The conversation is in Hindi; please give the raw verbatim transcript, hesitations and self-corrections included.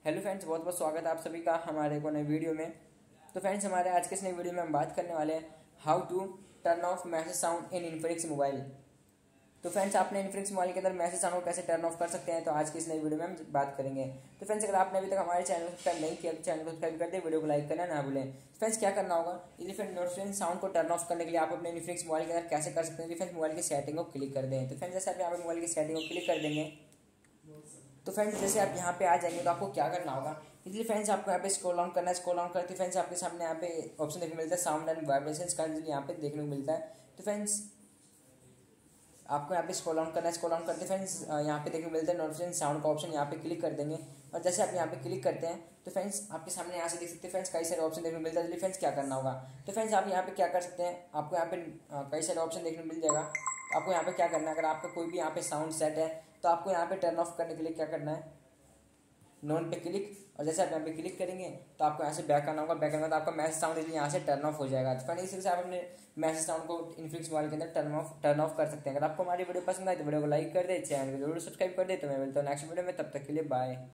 हेलो फ्रेंड्स, बहुत बहुत स्वागत है आप सभी का हमारे को नए वीडियो में। तो फ्रेंड्स, हमारे आज के इस नए वीडियो में हम बात करने वाले हैं how to turn off message sound in Infinix mobile. तो फ्रेंड्स, आपने इन्फिनिक्स मोबाइल के अंदर मैसेज साउंड को कैसे टर्न ऑफ कर सकते हैं, तो आज की इस नई वीडियो में हम बात करेंगे। तो फ्रेंड्स, अगर आपने अभी तक हमारे चैनल को सब्सक्राइब नहीं किया तो चैनल को सब्सक्राइब कर दे, वीडियो को लाइक करना ना भूलें। फ्रेंड्स, क्या करना होगा, यदि फ्रेंड नोटिफिकेशन साउंड को टर्न ऑफ करने के लिए आप अपने इन्फिनिक्स मोबाइल के अंदर कैसे कर सकते हैं। फ्रेंड्स, मोबाइल की सेटिंग को क्लिक कर दें। तो फ्रेंड्स, जैसे आप यहाँ पे मोबाइल की सेटिंग को क्लिक कर देंगे तो फ्रेंड्स जैसे आप यहाँ पे आ जाएंगे तो आपको क्या करना होगा, इसलिए फ्रेंड्स आपको यहाँ पे स्क्रॉल डाउन करना है। स्क्रॉल डाउन करते फ्रेंड्स आपके सामने यहाँ पे ऑप्शन देखने को मिलता है साउंड एंड वाइब्रेशंस का, यहाँ पे देखने को मिलता है। तो फ्रेंड्स आपको यहाँ पे स्क्रॉल डाउन करना है। स्क्रॉल डाउन करते फ्रेंड्स यहाँ पे देखने को मिलता है नोटिफिकेशन साउंड का ऑप्शन, यहाँ पे क्लिक कर देंगे। और जैसे आप यहाँ पे क्लिक करते हैं तो फ्रेंड्स आपके सामने यहाँ से देख सकते हैं फ्रेंड्स कई सारे ऑप्शन देखने को मिलता है। इसलिए फ्रेंड्स क्या करना होगा, तो फ्रेंड्स आप यहाँ पे क्या कर सकते हैं, आपको यहाँ पे कई सारे ऑप्शन देखने को मिल जाएगा। आपको यहाँ पे क्या करना है, अगर आपका कोई भी यहाँ पे साउंड सेट है तो आपको यहाँ पे टर्न ऑफ करने के लिए क्या करना है, नोन पे क्लिक। और जैसे आप यहाँ पे क्लिक करेंगे तो आपको यहाँ से बैक आना होगा। बैक आना तो आपका मैसेज साउंड इसलिए यहाँ से टर्न ऑफ हो जाएगा। तो फ्रेंड्स इसी से आप अपने मैसेज साउंड को इन्फिनिक्स मोबाइल के अंदर टर्न ऑफ टर्न ऑफ कर सकते हैं। अगर आपको हमारी वीडियो पसंद आए तो वीडियो को लाइक कर दे, चैनल को जरूर सब्सक्राइब कर दे। तो मैं मिलता हूँ नेक्स्ट वीडियो में, तब तक के लिए बाय।